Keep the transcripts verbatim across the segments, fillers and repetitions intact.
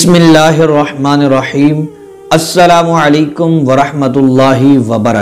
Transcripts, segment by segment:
बिस्मिल्लाहिर्रहमानिर्रहीम। अस्सलामु अलैकुम वरहमतुल्लाहि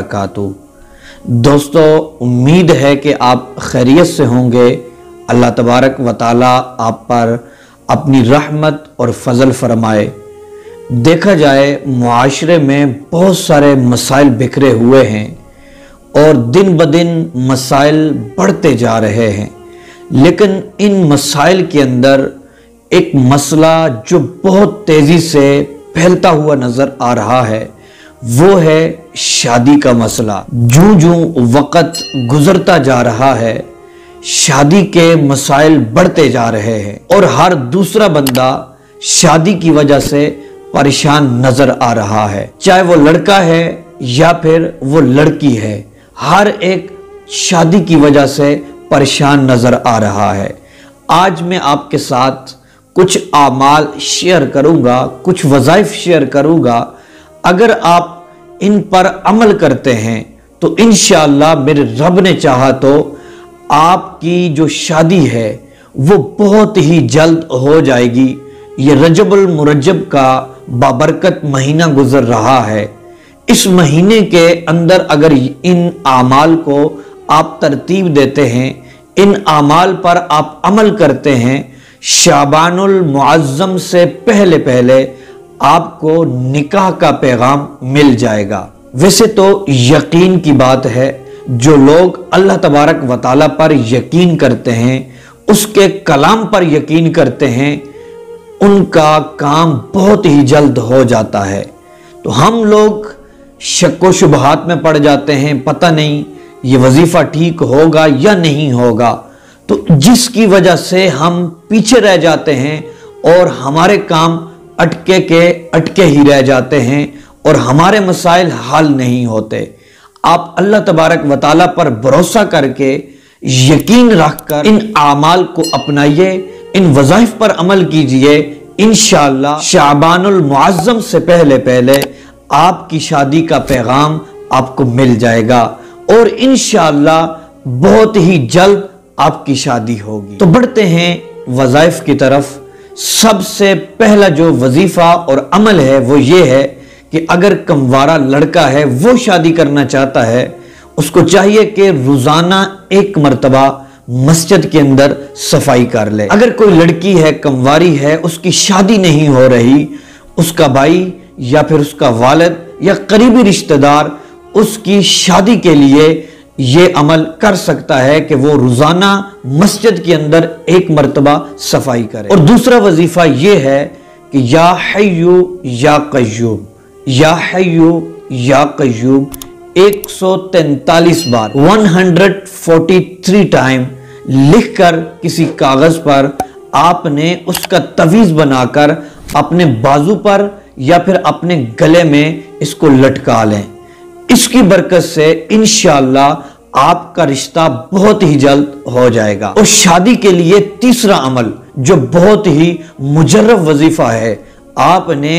वबरकातुहू। दोस्तों, उम्मीद है कि आप खैरियत से होंगे। अल्लाह तबारक व तआला आप पर अपनी रहमत और फजल फरमाए। देखा जाए मुआशरे में बहुत सारे मसाइल बिखरे हुए हैं और दिन ब दिन मसाइल बढ़ते जा रहे हैं, लेकिन इन मसाइल के अंदर एक मसला जो बहुत तेज़ी से फैलता हुआ नज़र आ रहा है वो है शादी का मसला। जूं जूं वक़्त गुजरता जा रहा है शादी के मसाइल बढ़ते जा रहे हैं और हर दूसरा बंदा शादी की वजह से परेशान नज़र आ रहा है, चाहे वो लड़का है या फिर वो लड़की है। हर एक शादी की वजह से परेशान नज़र आ रहा है। आज मैं आपके साथ कुछ आमाल शेयर करूंगा, कुछ वज़ाइफ शेयर करूंगा। अगर आप इन पर अमल करते हैं तो इंशाअल्लाह मेरे रब ने चाहा तो आपकी जो शादी है वो बहुत ही जल्द हो जाएगी। ये रजबुल मुरज्जब का बाबरकत महीना गुजर रहा है। इस महीने के अंदर अगर इन आमाल को आप तरतीब देते हैं, इन आमाल पर आप अमल करते हैं, शाबानुल मुअज्जम से पहले पहले आपको निकाह का पैगाम मिल जाएगा। वैसे तो यकीन की बात है, जो लोग अल्लाह तबारक व तआला पर यकीन करते हैं, उसके कलाम पर यकीन करते हैं, उनका काम बहुत ही जल्द हो जाता है। तो हम लोग शक व शुबहात में पड़ जाते हैं, पता नहीं ये वजीफा ठीक होगा या नहीं होगा, तो जिसकी वजह से हम पीछे रह जाते हैं और हमारे काम अटके के अटके ही रह जाते हैं और हमारे मसाइल हल नहीं होते। आप अल्लाह तबारक व तआला पर भरोसा करके यकीन रखकर इन आमाल को अपनाइए, इन वज़ाइफ पर अमल कीजिए। इंशाअल्लाह शाबानुल मुअज्जम से पहले पहले आपकी शादी का पैगाम आपको मिल जाएगा और इंशाअल्लाह बहुत ही जल्द आपकी शादी होगी। तो बढ़ते हैं वज़ाइफ की तरफ। सबसे पहला जो वजीफा और अमल है वो ये है कि अगर कमवारा लड़का है वो शादी करना चाहता है, उसको चाहिए कि रोजाना एक मर्तबा मस्जिद के अंदर सफाई कर ले। अगर कोई लड़की है, कमवारी है, उसकी शादी नहीं हो रही, उसका भाई या फिर उसका वालिद या करीबी रिश्तेदार उसकी शादी के लिए ये अमल कर सकता है कि वो रोजाना मस्जिद के अंदर एक मर्तबा सफाई करे। और दूसरा वजीफा ये है कि या हय्यू या कय्यूम, या हय्यू या कय्यूम एक सौ तैंतालीस बार एक सौ तैंतालीस टाइम लिखकर किसी कागज पर आपने उसका तवीज बनाकर अपने बाजू पर या फिर अपने गले में इसको लटका लें। इसकी बरकत से इंशाअल्लाह आपका रिश्ता बहुत ही जल्द हो जाएगा। और शादी के लिए तीसरा अमल जो बहुत ही मुजर्रब वजीफा है, आपने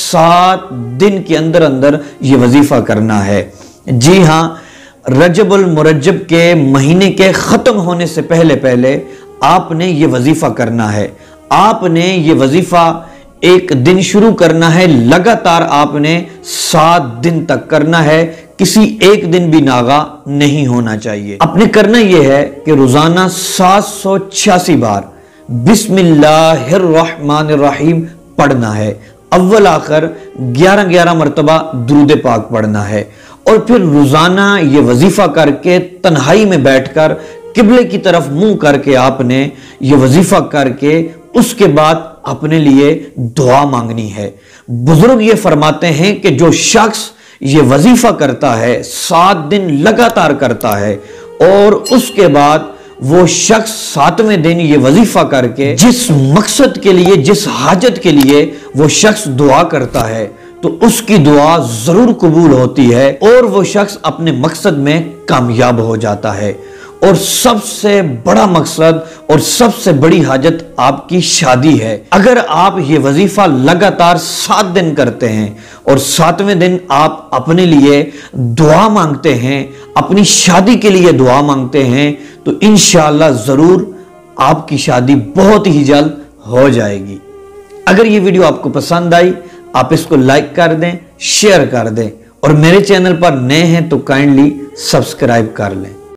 सात दिन के अंदर अंदर ये वजीफा करना है। जी हाँ, रजबुल मुरज्जब के महीने के खत्म होने से पहले पहले आपने ये वजीफा करना है। आपने ये वजीफा एक दिन शुरू करना है, लगातार आपने सात दिन तक करना है, किसी एक दिन भी नागा नहीं होना चाहिए। अपने करना यह है कि रोजाना सात सौ छियासी बार बिस्मिल्लाहिर्रहमानिर्रहीम पढ़ना है। अव्वल आखिर ग्यारह ग्यारह मरतबा दुरूद पाक पढ़ना है और फिर रोजाना ये वजीफा करके तन्हाई में बैठकर किबले की तरफ मुंह करके आपने ये वजीफा करके उसके बाद अपने लिए दुआ मांगनी है। बुजुर्ग ये फरमाते हैं कि जो शख्स ये वजीफा करता है, सात दिन लगातार करता है और उसके बाद वो शख्स सातवें दिन ये वजीफा करके जिस मकसद के लिए, जिस हाजत के लिए वो शख्स दुआ करता है, तो उसकी दुआ जरूर कबूल होती है और वो शख्स अपने मकसद में कामयाब हो जाता है। और सबसे बड़ा मकसद और सबसे बड़ी हाजत आपकी शादी है। अगर आप ये वजीफा लगातार सात दिन करते हैं और सातवें दिन आप अपने लिए दुआ मांगते हैं, अपनी शादी के लिए दुआ मांगते हैं, तो इंशाअल्लाह जरूर आपकी शादी बहुत ही जल्द हो जाएगी। अगर ये वीडियो आपको पसंद आई, आप इसको लाइक कर दें, शेयर कर दें और मेरे चैनल पर नए हैं तो काइंडली सब्सक्राइब कर लें।